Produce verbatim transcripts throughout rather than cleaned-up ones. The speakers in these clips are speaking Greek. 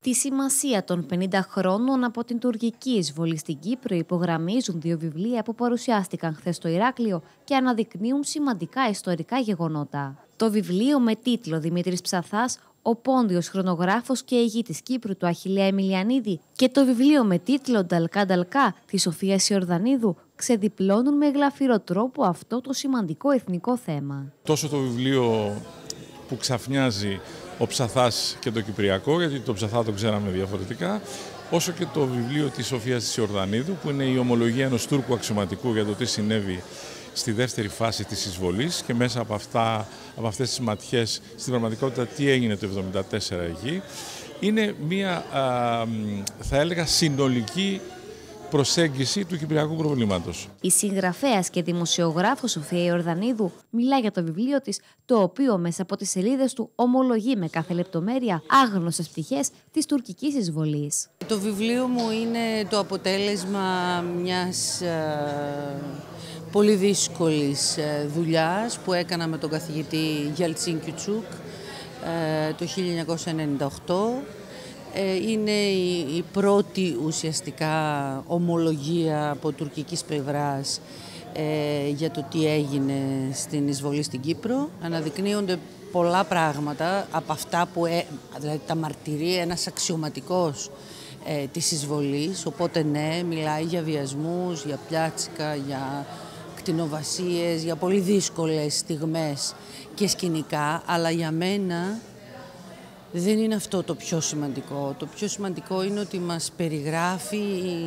Τη σημασία των πενήντα χρόνων από την τουρκική εισβολή στην Κύπρο υπογραμμίζουν δύο βιβλία που παρουσιάστηκαν χθες στο Ηράκλειο και αναδεικνύουν σημαντικά ιστορικά γεγονότα. Το βιβλίο με τίτλο «Δημήτρης Ψαθάς, ο πόντιος χρονογράφος και ηγήτης Κύπρου» του Αχιλλέα Εμιλιανίδη και το βιβλίο με τίτλο «Νταλκά Νταλκά» της Σοφίας Ιορδανίδου ξεδιπλώνουν με γλαφυρό τρόπο αυτό το σημαντικό εθνικό θέμα. Τόσο το βιβλίο που ξαφνιάζει ο Ψαθάς και το Κυπριακό, γιατί το Ψαθά το ξέραμε διαφορετικά, όσο και το βιβλίο της Σοφίας της Ιορδανίδου, που είναι η ομολογία ενός Τούρκου αξιωματικού για το τι συνέβη στη δεύτερη φάση της εισβολής και μέσα από, αυτά, από αυτές τις ματιές στην πραγματικότητα τι έγινε το εβδομήντα τέσσερα εκεί. Είναι μια, α, θα έλεγα, συνολική προσέγγιση του κυπριακού προβλήματος. Η συγγραφέας και δημοσιογράφος Σοφία Ιορδανίδου μιλά για το βιβλίο της, το οποίο μέσα από τις σελίδες του ομολογεί με κάθε λεπτομέρεια άγνωστες πτυχές της τουρκικής εισβολής. Το βιβλίο μου είναι το αποτέλεσμα μιας ε, πολύ δύσκολης ε, δουλειάς που έκανα με τον καθηγητή Γιαλτσίν Κιουτσούκ ε, το χίλια εννιακόσια ενενήντα οκτώ. Είναι η πρώτη ουσιαστικά ομολογία από τουρκικής πλευράς ε, για το τι έγινε στην εισβολή στην Κύπρο. Αναδεικνύονται πολλά πράγματα από αυτά που, ε, δηλαδή τα μαρτυρεί ένας αξιωματικός ε, της εισβολής. Οπότε ναι, μιλάει για βιασμούς, για πιάτσικα, για κτηνοβασίες, για πολύ δύσκολες στιγμές και σκηνικά, αλλά για μένα δεν είναι αυτό το πιο σημαντικό. Το πιο σημαντικό είναι ότι μας περιγράφει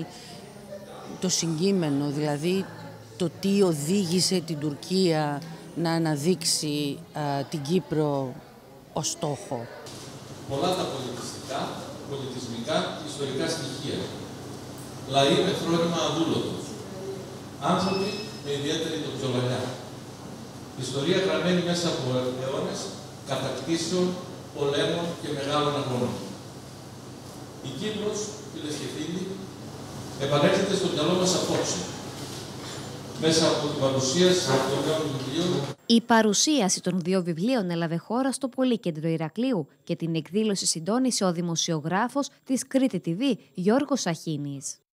το συγκείμενο, δηλαδή το τι οδήγησε την Τουρκία να αναδείξει α, την Κύπρο ως στόχο. Πολλά τα πολιτιστικά, πολιτισμικά και ιστορικά στοιχεία. Λαοί με φρόνημα αδούλωτος. Άνθρωποι με ιδιαίτερη τοξολαγιά. Ιστορία γραμμένη μέσα από αιώνες κατακτήσεων, πολέμων και μεγάλων αγώνων. Η Κύπρος, φίλες και φίλοι, επανέρχεται στο μυαλό μας απόψε, μέσα από την παρουσίαση των νέων βιβλίων. Η παρουσίαση των δύο βιβλίων έλαβε χώρα στο Πολύκεντρο Ηρακλείου και την εκδήλωση συντόνισε ο δημοσιογράφος της Κρήτη τι βι Γιώργος Σαχίνης.